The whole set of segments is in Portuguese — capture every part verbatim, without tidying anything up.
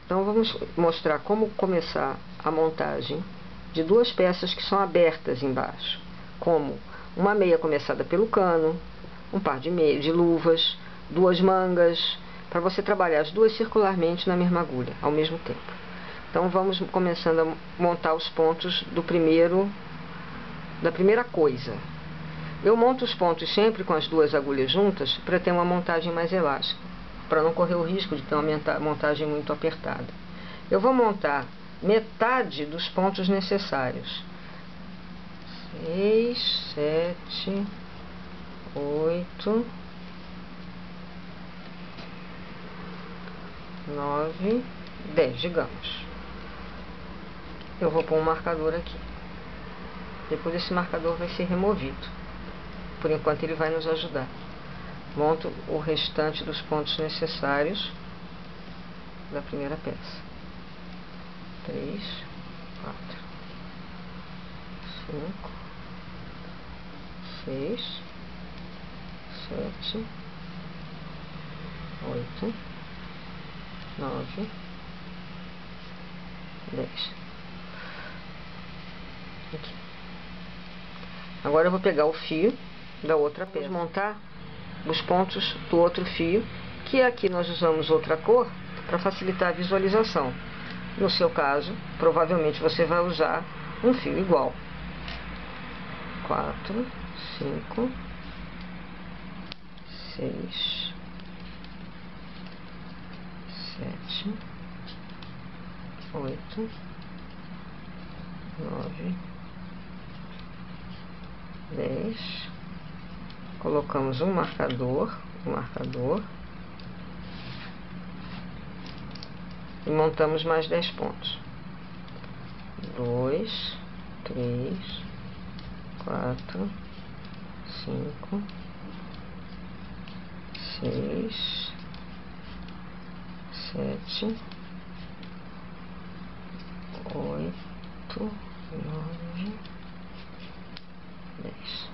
Então vamos mostrar como começar a montagem de duas peças que são abertas embaixo, como uma meia começada pelo cano, um par de meia de luvas, duas mangas, para você trabalhar as duas circularmente na mesma agulha, ao mesmo tempo. Então vamos começando a montar os pontos do primeiro, da primeira coisa. Eu monto os pontos sempre com as duas agulhas juntas para ter uma montagem mais elástica, para não correr o risco de ter uma montagem muito apertada. Eu vou montar metade dos pontos necessários. Seis, sete, oito, nove, dez, digamos. Eu vou pôr um marcador aqui. Depois esse marcador vai ser removido. Por enquanto ele vai nos ajudar. Monto o restante dos pontos necessários da primeira peça. Três, quatro, cinco, seis, sete, oito, nove, dez. Aqui. Agora eu vou pegar o fio da outra peça. Vamos montar os pontos do outro fio, que aqui nós usamos outra cor para facilitar a visualização. No seu caso, provavelmente você vai usar um fio igual. Quatro, cinco, seis, sete, oito, nove, dez. Colocamos um marcador, um marcador e montamos mais dez pontos. Dois, três, quatro, cinco, seis, sete, oito, nove, dez.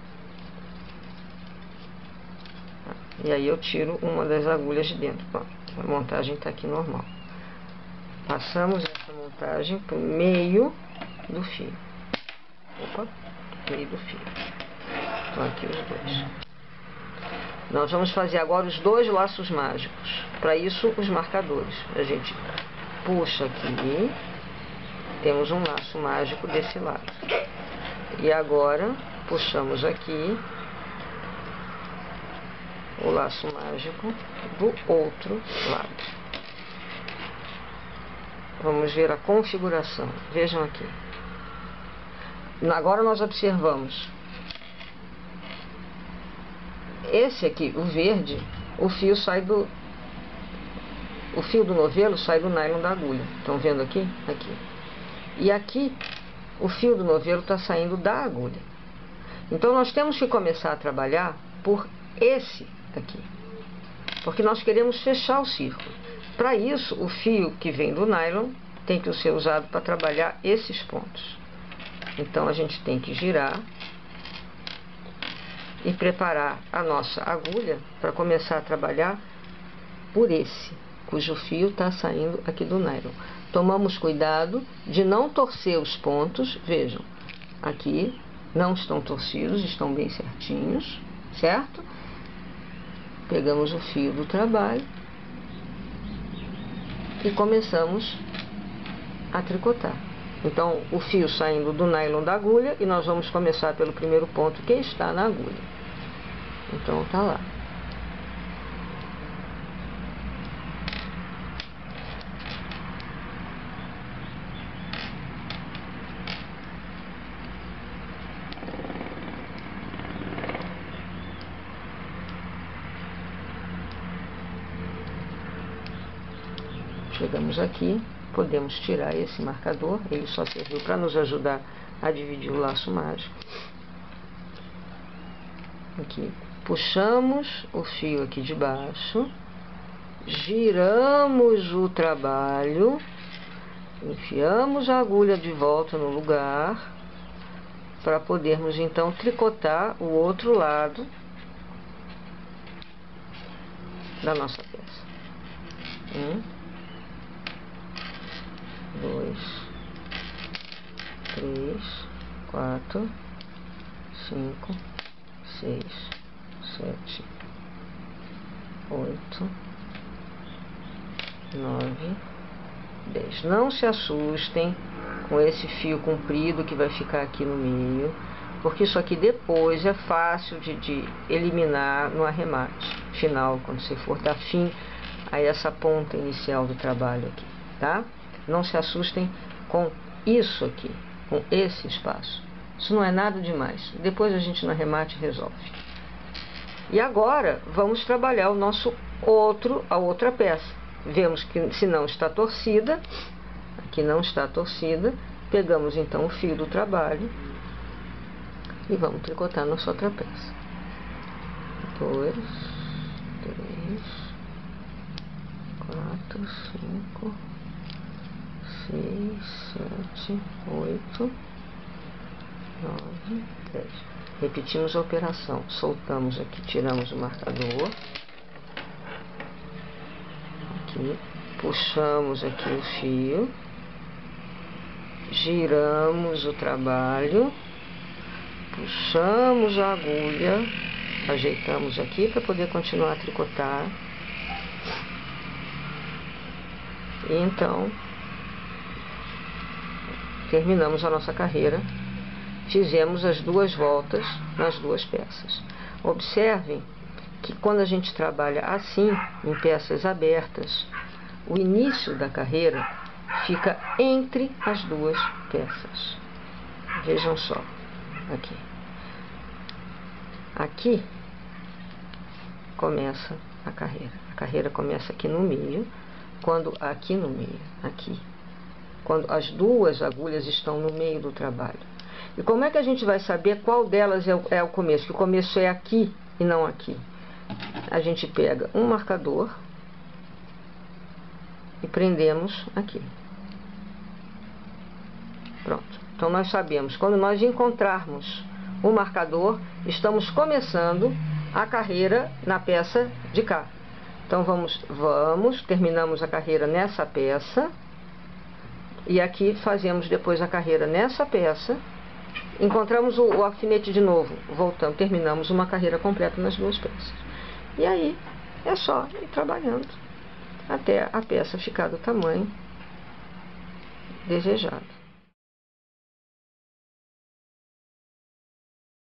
E aí eu tiro uma das agulhas de dentro. Pronto, a montagem está aqui normal. Passamos essa montagem para o meio do fio. Opa, meio do fio. Estão aqui os dois. Nós vamos fazer agora os dois laços mágicos. Para isso, os marcadores. A gente puxa aqui. Temos um laço mágico desse lado. E agora, puxamos aqui o laço mágico do outro lado. Vamos ver a configuração. Vejam aqui. Agora nós observamos. Esse aqui, o verde, o fio sai do... O fio do novelo sai do nylon da agulha. Estão vendo aqui? Aqui. E aqui, o fio do novelo está saindo da agulha. Então nós temos que começar a trabalhar por esse aqui, porque nós queremos fechar o círculo. Para isso, o fio que vem do nylon tem que ser usado para trabalhar esses pontos. Então a gente tem que girar e preparar a nossa agulha para começar a trabalhar por esse, cujo fio está saindo aqui do nylon. Tomamos cuidado de não torcer os pontos. Vejam, aqui não estão torcidos, estão bem certinhos, certo? Pegamos o fio do trabalho e começamos a tricotar. Então, o fio saindo do nylon da agulha e nós vamos começar pelo primeiro ponto que está na agulha. Então, tá lá. Chegamos aqui, podemos tirar esse marcador, ele só serviu para nos ajudar a dividir o laço mágico. Aqui, puxamos o fio aqui de baixo, giramos o trabalho, enfiamos a agulha de volta no lugar, para podermos então tricotar o outro lado da nossa peça. Um, dois, três, quatro, cinco, seis, sete, oito, nove, dez. Não se assustem com esse fio comprido que vai ficar aqui no meio, porque isso aqui depois é fácil de, de eliminar no arremate final, quando você for dar fim a essa ponta inicial do trabalho aqui, tá? Não se assustem com isso aqui, com esse espaço. Isso não é nada demais. Depois a gente no arremate resolve. E agora vamos trabalhar o nosso outro, a outra peça. Vemos que se não está torcida, aqui não está torcida, pegamos então o fio do trabalho e vamos tricotar nossa outra peça. Dois, três, quatro, cinco, seis, sete, oito, nove, dez. Repetimos a operação. Soltamos aqui, tiramos o marcador. Aqui, puxamos aqui o fio. Giramos o trabalho. Puxamos a agulha. Ajeitamos aqui para poder continuar a tricotar. E então, terminamos a nossa carreira. Fizemos as duas voltas nas duas peças. Observem que quando a gente trabalha assim, em peças abertas, o início da carreira fica entre as duas peças. Vejam só, aqui. Aqui começa a carreira. A carreira começa aqui no meio, quando aqui no meio, aqui. Quando as duas agulhas estão no meio do trabalho. E como é que a gente vai saber qual delas é o, é o começo? Que o começo é aqui e não aqui. A gente pega um marcador e prendemos aqui. Pronto. Então nós sabemos, quando nós encontrarmos o marcador, estamos começando a carreira na peça de cá. Então vamos, vamos, terminamos a carreira nessa peça. E aqui fazemos depois a carreira nessa peça. Encontramos o, o alfinete de novo, voltamos, terminamos uma carreira completa nas duas peças. E aí é só ir trabalhando até a peça ficar do tamanho desejado.